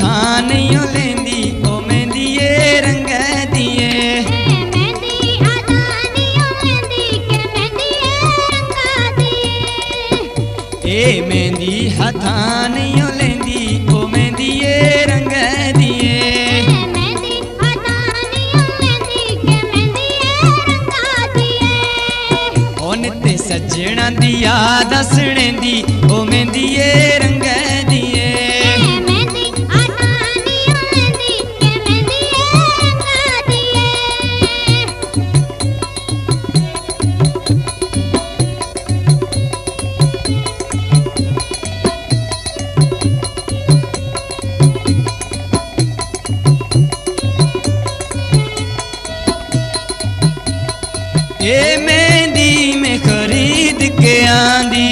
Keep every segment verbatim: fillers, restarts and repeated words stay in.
हथा नहीं लेंदी ओ मेहंदी ये रंग दिए। मेहंदी हथा नहीं लेंदी के मेहंदी ये रंग दिए। ए मेहंदी हथा नहीं लेंदी ओ मेहंदी ये रंग दिए। मेहंदी हथा नहीं लेंदी के मेहंदी ये रंग दिए। ओन ते सजना दी याद हसने दी ओ मेहंदी ये रंग दिए। मेहंदी हथा नहीं लेंदी के मेहंदी ये रंग दिए। ए मेहंदी में खरीद के आंदी।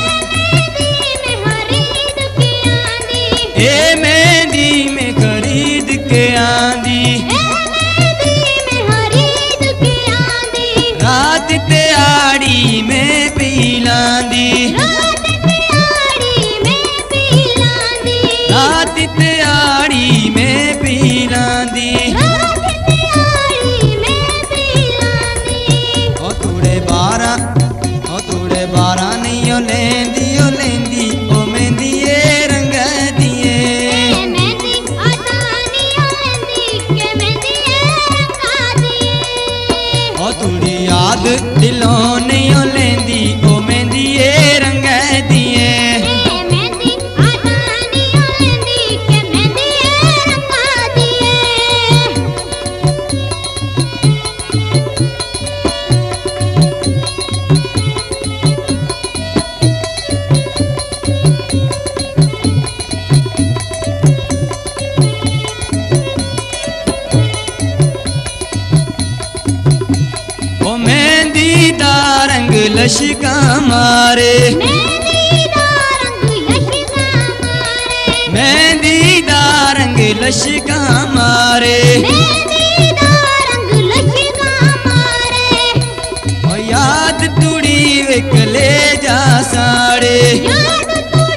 ए मेहंदी में खरीद के आंदी। रात ते आड़ी में पी लांदी। रात ते आड़ी में पी लांदी। ओ तूड़े बारा ओ तूड़े बारा नहीं ओ लेंदी ओ लेंदी ओ मेहंदी ये रंग दिए। ओ तूड़ी याद दिलों नहीं ओ लेंदी ओ मेहंदी ये रंग दिए। ओ मेहंदी दा रंग लशका मारे। मेहंदी दा रंग लशका मारे। ओ याद तुड़ी विक ले जा साड़े। याद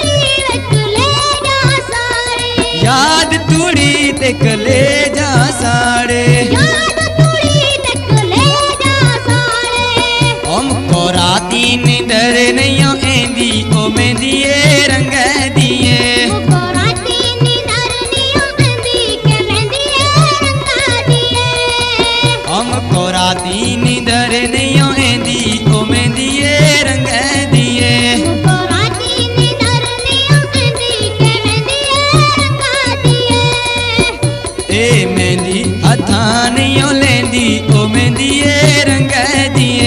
तुड़ी तक ले जा साड़े। हमको राती नींदर नहीं आंदी ओ मेहंदी ये रंग दिए। हमको राती नींदर नहीं आंदी ओ मेहंदी ये रंग दिए। ए मेहंदी हथा नहीं लेंदी ओ मेहंदी ये रंग दिए।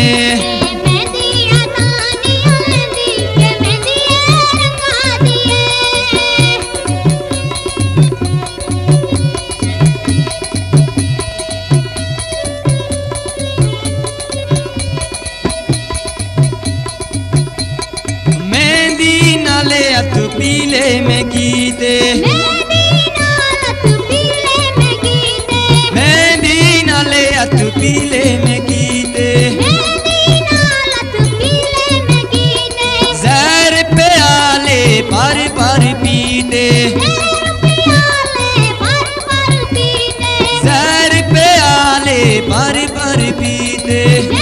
मेहंदी नाले हथ पीले में कीते। मेहंदी नाले हथ पीले में कीते। जहर प्याले पर पर पीते। जहर प्याले पर पर पीते।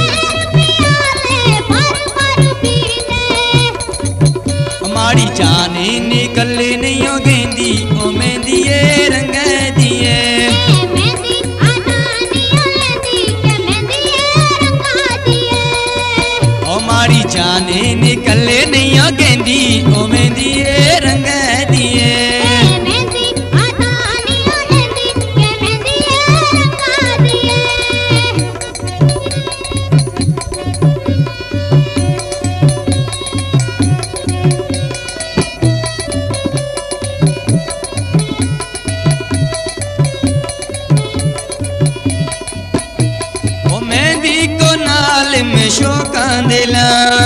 माड़ी जाने निकल नहीं हो गेंदी ओ मेहंदी ये रंग दिए। ओ माड़ी जाने निकल नहीं हो गेंदी ओ मेहंदी ये रंग दिए। में शोकां दे ला।